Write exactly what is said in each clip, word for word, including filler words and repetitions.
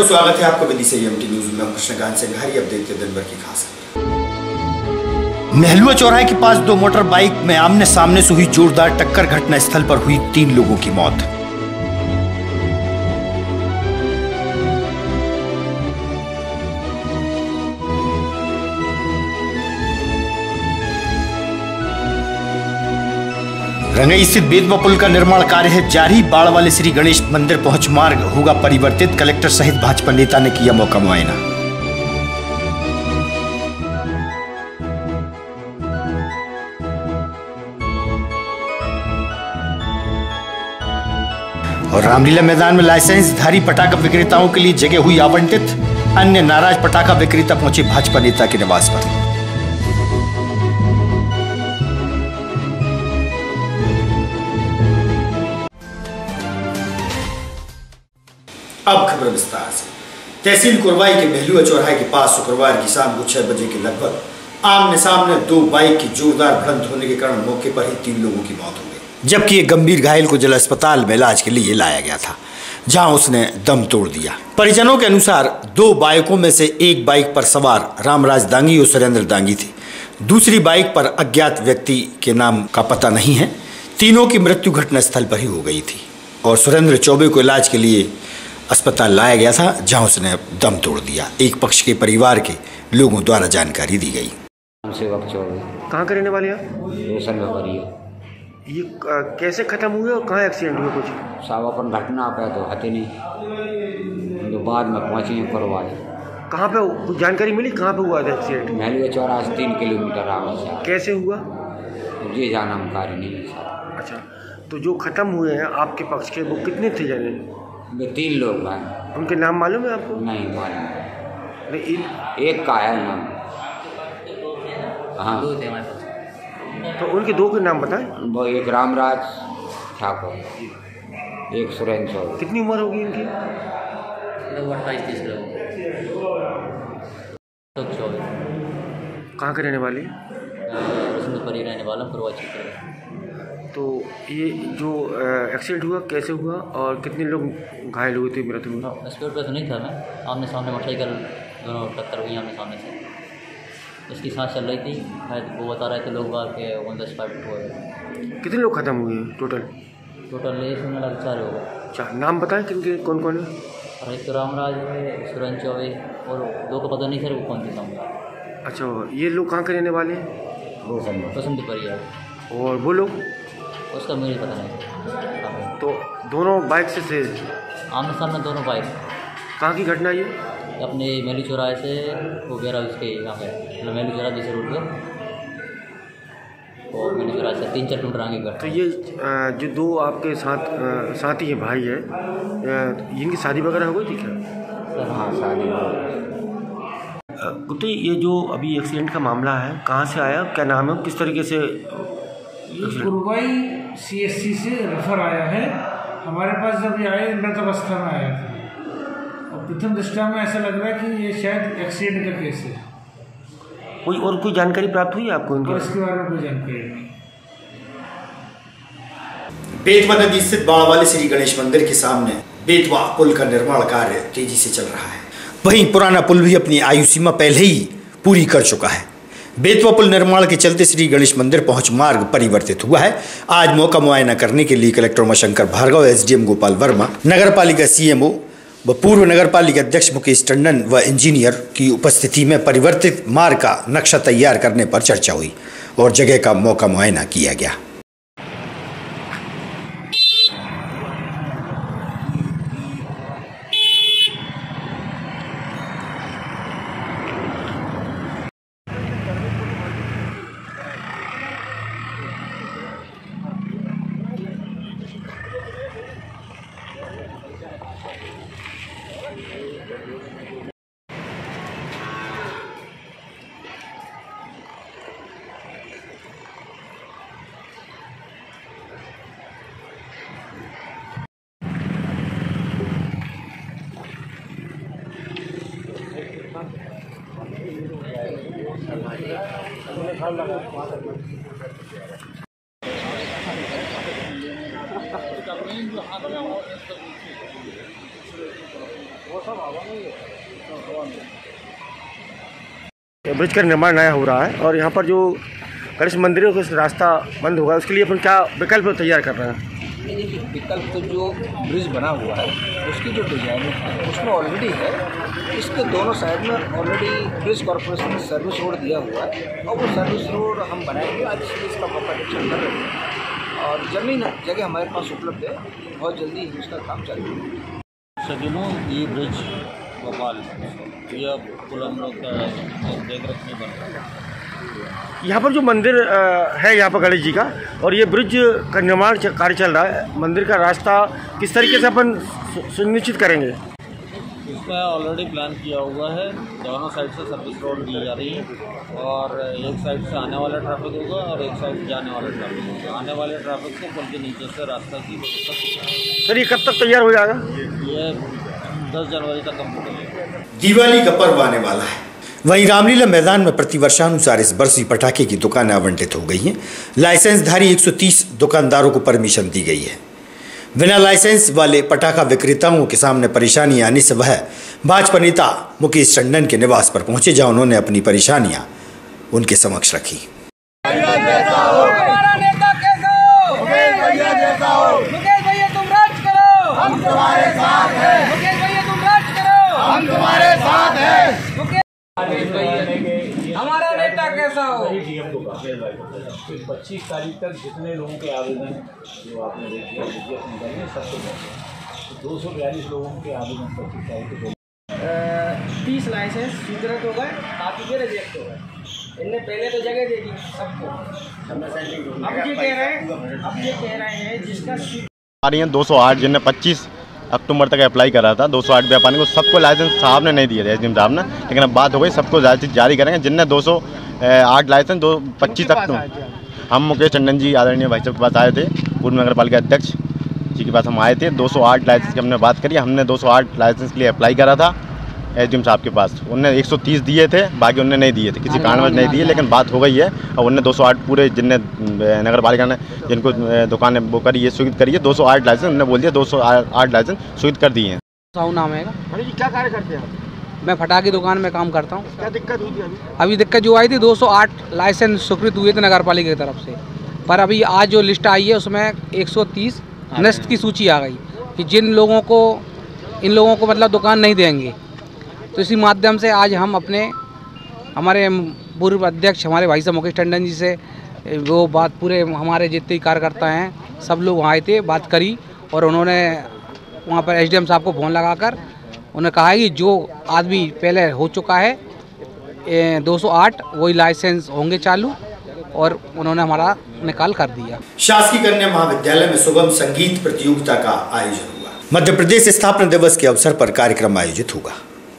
स्वागत है आपका विदिशा एमटी न्यूज में। कृष्णकांत सिंह हरी अब देखते दिन भर की खास खबर। नेहलुआ चौराहे के पास दो मोटर बाइक में आमने सामने से हुई जोरदार टक्कर, घटना स्थल पर हुई तीन लोगों की मौत। रंगई स्थित बेतवा पुल का निर्माण कार्य है जारी। बाढ़ वाले श्री गणेश मंदिर पहुंच मार्ग होगा परिवर्तित। कलेक्टर सहित भाजपा नेता ने किया मौका मुआयना। और रामलीला मैदान में लाइसेंसधारी पटाखा विक्रेताओं के लिए जगह हुई आवंटित। अन्य नाराज पटाखा विक्रेता पहुंचे भाजपा नेता के निवास पर। अब खबर विस्तार से। तहसील कुरवाई के नेहलुआ चौराहे के पास शुक्रवार की शाम को छह बजे के लगभग आमने सामने दो बाइक की जोरदार भिड़ंत होने के कारण मौके पर ही तीन लोगों की मौत हो गई, जबकि एक गंभीर घायल को जिला अस्पताल में इलाज के लिए लाया गया था, जहां उसने दम तोड़ दिया। परिजनों के अनुसार दो बाइकों में से एक बाइक पर सवार रामराज दांगी और सुरेंद्र दांगी थे। दूसरी बाइक पर अज्ञात व्यक्ति के नाम का पता नहीं है। तीनों की मृत्यु घटना स्थल पर ही हो गई थी और सुरेंद्र चौबे को इलाज के लिए अस्पताल लाया गया था, जहां उसने दम तोड़ दिया। एक पक्ष के परिवार के लोगों द्वारा जानकारी दी गई। कहाँ के रहने वाले हैं? ये कैसे खत्म हुए और कहाँ एक्सीडेंट हुआ? कुछ साहब अपन घटना पे तो हते नहीं, तो बाद में पहुँची हैं करवाए। कहाँ पे कुछ जानकारी मिली? कहाँ पे हुआ था एक्सीडेंट? नेहलुआ चौराहे से तीन किलोमीटर आगे। कैसे हुआ ये जानकारी नहीं है। अच्छा, तो जो खत्म हुए हैं आपके पक्ष के, वो कितने थे जने? वे तीन लोग हैं। उनके नाम मालूम है आपको? नहीं मालूम। नहीं, एक का है नाम। हाँ, तो उनके दो के नाम बताएं। वो एक रामराज ठाकुर, एक सुरेंद्र चौबे। कितनी उम्र होगी इनकी? कहाँ के रहने वाले? रहने वाला तो ये जो एक्सीडेंट हुआ कैसे हुआ और कितने लोग घायल हुए थे? मृत्यु हुआ? स्पीड पे तो नहीं था मैं, आमने सामने मोटरसाइकिल दोनों टक्कर हुई आमने सामने से। उसकी सांस चल रही थी, वो बता रहे थे लोग बाहर के वन द स्पॉट हुए। कितने लोग खत्म हुए हैं टोटल? टोटल ये सुनने लगा चार हो गए। अच्छा, नाम बताएं किनके, कौन कौन है? और एक तो रामराज है, सुरेंद्र चौबे, और दो का पता नहीं सर वो कौन थे सामने। अच्छा, ये लोग कहाँ के रहने वाले हैं? पसंद परिया। और वो लोग? उसका मुझे पता नहीं। तो दोनों बाइक से थे? आमने सामने दोनों बाइक। कहाँ की घटना ये? अपने मेहलू चौराहे से वो गहरा उसके यहाँ पे मतलब मेहलू चौराहे जैसे रोड पे, और मेहलू चौराहे से तीन चार किलोमीटर आगे घर। तो ये जो दो आपके साथ साथी है, भाई है, इनकी शादी वगैरह हो गई थी क्या? सर हाँ, शादी हो गई। गुप्ता, ये जो अभी एक्सीडेंट का मामला है कहाँ से आया, क्या नाम है, किस तरीके से? कुरवाई सीएससी से रेफर आया है हमारे पास। जब ये आए मृत अवस्था में आया था और प्रथम दृष्टया में ऐसा लग रहा है कि ये शायद एक्सीडेंट का केस है। कोई और कोई जानकारी प्राप्त हुई आपको इनके? तो इसके बारे में कोई जानकारी नहीं। बेतवा नदी स्थित बाढ़ वाले श्री गणेश मंदिर के सामने बेतवा पुल का निर्माण कार्य तेजी से चल रहा है। वहीं पुराना पुल भी अपनी आयु सीमा पहले ही पूरी कर चुका है। बेतवा पुल निर्माण के चलते श्री गणेश मंदिर पहुंच मार्ग परिवर्तित हुआ है। आज मौका मुआयना करने के लिए कलेक्टर उमाशंकर भार्गव, एसडीएम गोपाल वर्मा, नगरपालिका सीएमओ व पूर्व नगरपालिका अध्यक्ष मुकेश टंडन व इंजीनियर की उपस्थिति में परिवर्तित मार्ग का नक्शा तैयार करने पर चर्चा हुई और जगह का मौका मुआयना किया गया। वो सब ब्रिज का निर्माण नया हो रहा है और यहाँ पर जो गणेश मंदिरों का रास्ता बंद होगा उसके लिए अपन क्या विकल्प तैयार कर रहे हैं? देखिए, विकल्प तो जो ब्रिज बना हुआ है उसकी जो डिजाइन है उसमें ऑलरेडी है। इसके दोनों साइड में ऑलरेडी ब्रिज कॉर्पोरेशन ने सर्विस रोड दिया हुआ है और वो सर्विस रोड हम बनाएंगे। आज इसका प्रोपेक्शन कर रहे हैं और जमीन जगह हमारे पास उपलब्ध है, बहुत जल्दी इसका काम चालू होगा। सदिनों ये ब्रिज भोपाल यह पुल हम लोग देख रख नहीं बन रहा। यहाँ पर जो मंदिर है यहाँ पर गणेश जी का और ये ब्रिज का निर्माण कार्य चल रहा है, मंदिर का रास्ता किस तरीके से अपन सुनिश्चित करेंगे? इसका ऑलरेडी प्लान किया हुआ है। दोनों साइड से सर्विस रोड दी जा रही है और एक साइड से आने वाला ट्रैफिक होगा और एक साइड से जाने वाला ट्रैफिक होगा। आने वाले ट्रैफिक को पुल के नीचे से रास्ता की व्यवस्था। सर ये कब तक तैयार हो जाएगा? ये दस जनवरी तक कम्प्लीट हो जाएगा। दिवाली का पर्व आने वाला है, वहीं रामलीला मैदान में प्रतिवर्षानुसार इस वर्ष भी पटाखे की दुकानें आवंटित हो गई हैं। लाइसेंसधारी एक सौ तीस दुकानदारों को परमिशन दी गई है। बिना लाइसेंस वाले पटाखा विक्रेताओं के सामने परेशानी आने से वह भाजपा नेता मुकेश टंडन के निवास पर पहुंचे, जहां उन्होंने अपनी परेशानियां उनके समक्ष रखी। हमारा नेता कैसा हो? पच्चीस तारीख तक जितने लोगों के आवेदन जो आपने देखिए सबको दो सौ बयालीस लोगों के आवेदन पच्चीस तारीख को तीस लाइसेंस स्वीकृत हो गए, बाकी के रिजेक्ट हो गए। इनने पहले तो जगह दे दी सबको। अब ये कह रहे हैं अब ये कह रहे हैं जिसका आ रही हैं दो सौ आठ जिनने पच्चीस अक्टूबर तक अप्लाई करा था, दो सौ आठ व्यापारी को सबको लाइसेंस साहब ने नहीं दिए थे, एस डी एम साहब ने, लेकिन अब बात हो गई सबको लाइसेंस जारी करेंगे। जिनने दो सौ आठ लाइसेंस दो पच्चीस अक्टूबर हम मुकेश टंडन जी आदरणीय भाई साहब के पास आए थे, पूर्व नगर पालिका अध्यक्ष जी के पास हम आए थे। दो सौ आठ लाइसेंस की हमने बात करी, हमने दो सौ आठ लाइसेंस के लिए अप्लाई करा था एस डी एम साहब के पास। उनने एक सौ तीस दिए थे, बाकी उनने नहीं दिए थे, किसी कारणवश नहीं दिए, लेकिन बात हो गई है और उनने दो सौ आठ पूरे जिनने नगर पालिका ने जिनको दुकानें वो करी है स्वीकृत करी है दो सौ आठ लाइसेंस उन्होंने बोल दिया दो सौ आठ लाइसेंस स्वीकृत कर दिए हैं। साहू नाम है। क्या कार्य करते हैं? मैं फटाके दुकान में काम करता हूँ। क्या दिक्कत हुई थी अभी? अभी दिक्कत जो आई थी दो सौ आठ लाइसेंस स्वीकृत हुए थे नगर पालिका की तरफ से, पर अभी आज जो लिस्ट आई है उसमें एक सौ तीस नष्ट की सूची आ गई कि जिन लोगों को इन लोगों को मतलब दुकान नहीं देंगे। तो इसी माध्यम से आज हम अपने हमारे पूर्व अध्यक्ष हमारे भाई साहब मुकेश टंडन जी से वो बात पूरे हमारे जितने कार्यकर्ता हैं सब लोग वहाँ आए थे, बात करी और उन्होंने वहाँ पर एस डी एम साहब को फ़ोन लगाकर उन्होंने कहा है कि जो आदमी पहले हो चुका है दो सौ आठ वही लाइसेंस होंगे चालू, और उन्होंने हमारा निकाल कर दिया। शासकीय कन्या महाविद्यालय में सुगम संगीत प्रतियोगिता का आयोजन हुआ। मध्य प्रदेश स्थापना दिवस के अवसर पर कार्यक्रम आयोजित होगा।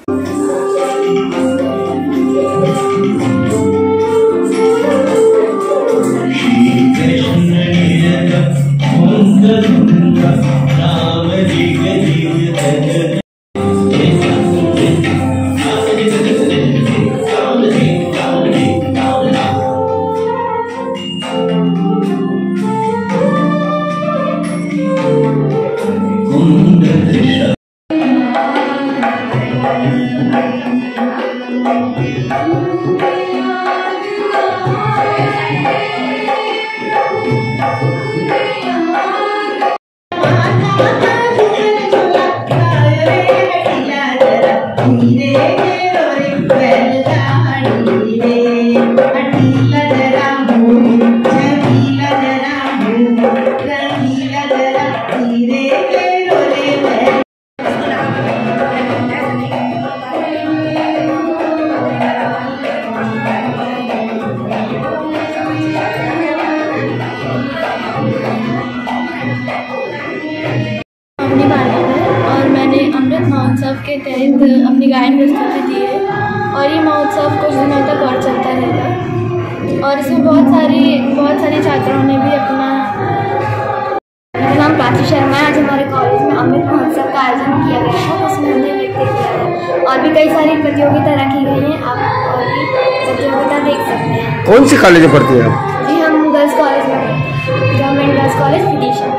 महोत्सव के तहत अपनी गायन प्रस्तुति दी है और ये महोत्सव कुछ दिनों तक और चलता रहेगा और इसमें बहुत सारी बहुत सारी छात्राओं ने भी अपना मेरा नाम प्राची शर्मा है। आज हमारे कॉलेज में अमृत महोत्सव का आयोजन किया गया है, उसमें हमने नृत्य किया है और भी कई सारी प्रतियोगिता रखी गई हैं। आप और भी प्रतियोगिता देख सकते हैं। कौन सी कॉलेज में पढ़ती हैं आप? जी हम गर्ल्स कॉलेज में पढ़ते हैं, government girls college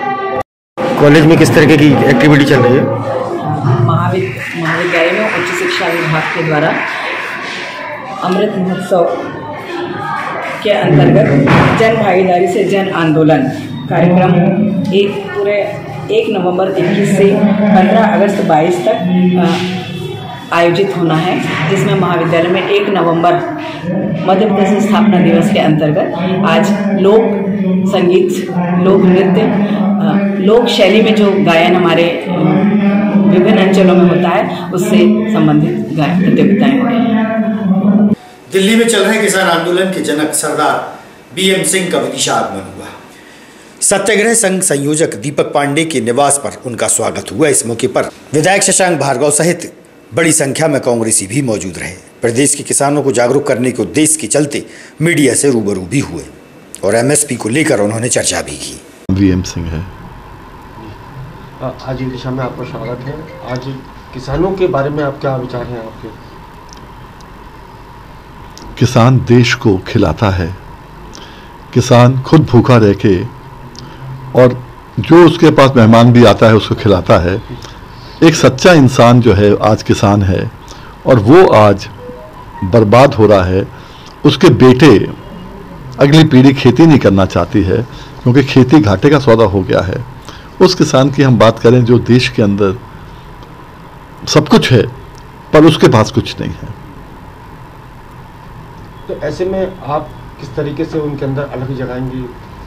Vidisha. College में किस तरीके की एक्टिविटी चल रही है? महाविद्यालय में उच्च शिक्षा शिक्षा विभाग के द्वारा अमृत महोत्सव के अंतर्गत जन भागीदारी से जन आंदोलन कार्यक्रम एक पूरे एक नवंबर इक्कीस से पंद्रह अगस्त बाईस तक आयोजित होना है, जिसमें महाविद्यालय में एक नवंबर मध्य प्रदेश स्थापना दिवस के अंतर्गत आज लोक संगीत, लोक नृत्य, लोक शैली में जो गायन हमारे विभिन्न अंचलों में होता है उससे संबंधित गायन प्रतियोगिताएं हो रही हैं। दिल्ली में चल रहे किसान आंदोलन के जनक सरदार बीएम सिंह का विदिशा आगमन हुआ। सत्याग्रह संघ संयोजक दीपक पांडे के निवास पर उनका स्वागत हुआ। इस मौके पर विधायक शशांक भार्गव सहित बड़ी संख्या में कांग्रेसी भी मौजूद रहे। प्रदेश के किसानों को जागरूक करने के उद्देश्य के चलते मीडिया से रूबरू भी हुए और एमएसपी को लेकर उन्होंने चर्चा भी की। बीएम सिंह है। आज विदिशा में आपका स्वागत है। आज किसानों के बारे में आप क्या विचार हैं आपके? किसान देश को खिलाता है, किसान खुद भूखा रह के और जो उसके पास मेहमान भी आता है उसको खिलाता है। एक सच्चा इंसान जो है आज किसान है और वो आज बर्बाद हो रहा है। उसके बेटे, अगली पीढ़ी खेती नहीं करना चाहती है क्योंकि खेती घाटे का सौदा हो गया है। उस किसान की हम बात करें जो देश के अंदर सब कुछ है पर उसके पास कुछ नहीं है। तो ऐसे में आप किस तरीके से उनके अंदर अलग जगाएंगे?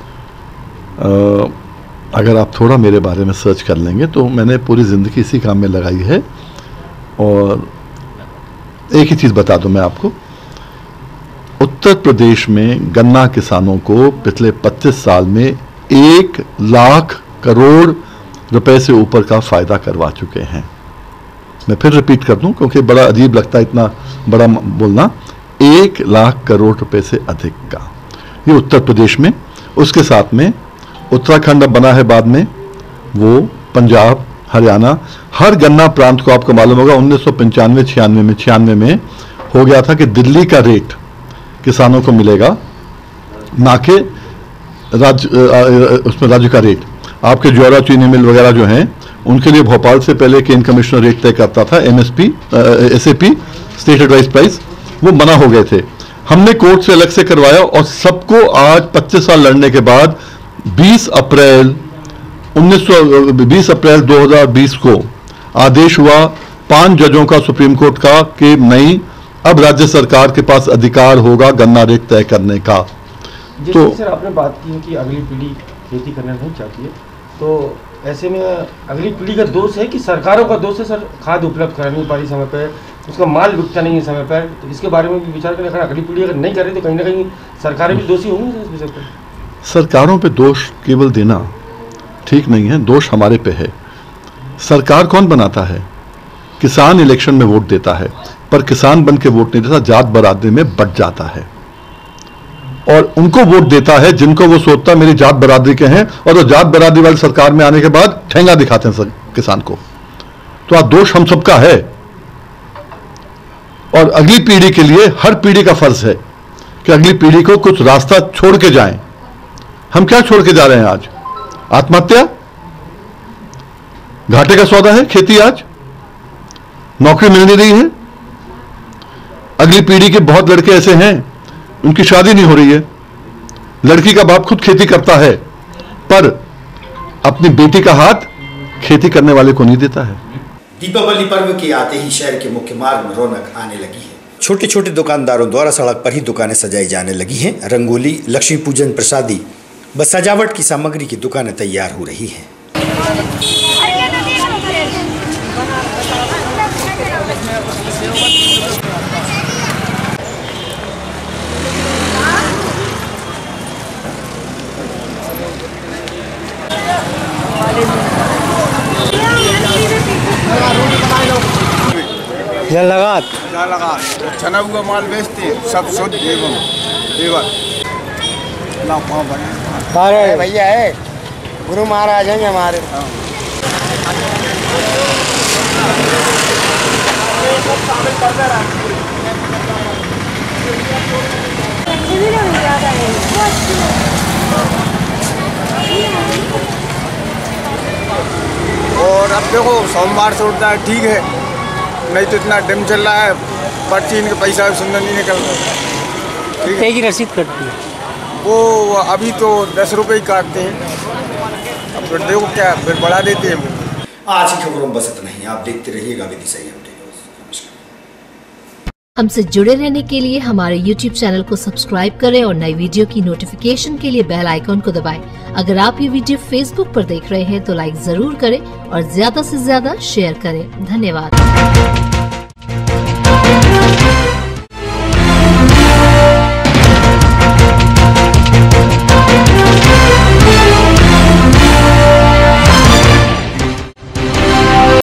अगर आप थोड़ा मेरे बारे में सर्च कर लेंगे तो मैंने पूरी ज़िंदगी इसी काम में लगाई है। और एक ही चीज़ बता दूं मैं आपको, उत्तर प्रदेश में गन्ना किसानों को पिछले पच्चीस साल में एक लाख करोड़ रुपए से ऊपर का फ़ायदा करवा चुके हैं। मैं फिर रिपीट कर दूं क्योंकि बड़ा अजीब लगता है इतना बड़ा बोलना। एक लाख करोड़ रुपए से अधिक का ये उत्तर प्रदेश में। उसके साथ में उत्तराखंड अब बना है बाद में, वो पंजाब, हरियाणा, हर गन्ना प्रांत को आपको मालूम होगा उन्नीस सौ पंचानवे छियानवे में छियानवे में हो गया था कि दिल्ली का रेट किसानों को मिलेगा, ना कि राज्य उसमें राज्य का रेट। आपके ज्वारा चीनी मिल वगैरह जो हैं उनके लिए भोपाल से पहले केन कमिश्नर रेट तय करता था, MSP, SAP, state advise price, वो मना हो गए थे। हमने कोर्ट से अलग से करवाया और सबको आज पच्चीस साल लड़ने के बाद बीस अप्रैल उन्नीस सौ बीस अप्रैल दो हज़ार बीस को आदेश हुआ पांच जजों का सुप्रीम कोर्ट का कि नहीं, अब राज्य सरकार के पास अधिकार होगा गन्ना रेट तय करने का। तो सर आपने बात की है कि अगली पीढ़ी खेती करना नहीं चाहती है, तो ऐसे में अगली पीढ़ी का दोष है कि सरकारों का दोष है? सर खाद उपलब्ध करा नहीं पा रही समय पर, उसका माल बिकता नहीं है समय पर, तो इसके बारे में भी विचार करें। अगर अगली पीढ़ी अगर नहीं कर रही तो कहीं ना कहीं सरकारें भी दोषी होंगी इस विषय पर। सरकारों पे दोष केवल देना ठीक नहीं है, दोष हमारे पे है। सरकार कौन बनाता है? किसान इलेक्शन में वोट देता है, पर किसान बन के वोट नहीं देता, जात बरादरी में बट जाता है और उनको वोट देता है जिनको वो सोचता मेरी जात बरादरी के हैं, और वो जात बरादरी वाली सरकार में आने के बाद ठेंगा दिखाते हैं किसान को। तो आज दोष हम सबका है और अगली पीढ़ी के लिए हर पीढ़ी का फर्ज है कि अगली पीढ़ी को कुछ रास्ता छोड़ के जाएं। हम क्या छोड़ के जा रहे हैं आज? आत्महत्या, घाटे का सौदा है खेती, आज नौकरी मिल नहीं रही है। अगली पीढ़ी के बहुत लड़के ऐसे हैं उनकी शादी नहीं हो रही है, लड़की का बाप खुद खेती करता है पर अपनी बेटी का हाथ खेती करने वाले को नहीं देता है। दीपावली पर्व के आते ही शहर के मुख्य मार्ग में रौनक आने लगी है। छोटे छोटे दुकानदारों द्वारा सड़क पर ही दुकानें सजाई जाने लगी हैं। रंगोली, लक्ष्मी पूजन, प्रसादी व सजावट की सामग्री की दुकानें तैयार हो रही हैं। लगात लगात छना हुआ माल बेचते हैं, सब शुद्ध एवं देवर अरे भैया है, गुरु महाराज हैं हमारे। और अब देखो सोमवार से उठता है, ठीक है, नहीं तो इतना डिम चल रहा है, पर्ची इनके पैसा सुंदर नहीं निकल रहा। कितने की रसीद कटती है? वो अभी तो दस रुपये ही काटते हैं, अब तो देखो क्या फिर बढ़ा देते हैं। आज की खबरों में बस इतना ही। आप देखते रहिएगा विधि सही अपडेट। हमसे जुड़े रहने के लिए हमारे यूट्यूब चैनल को सब्सक्राइब करें और नई वीडियो की नोटिफिकेशन के लिए बेल आइकॉन को दबाएं। अगर आप ये वीडियो फेसबुक पर देख रहे हैं तो लाइक जरूर करें और ज्यादा से ज्यादा शेयर करें। धन्यवाद।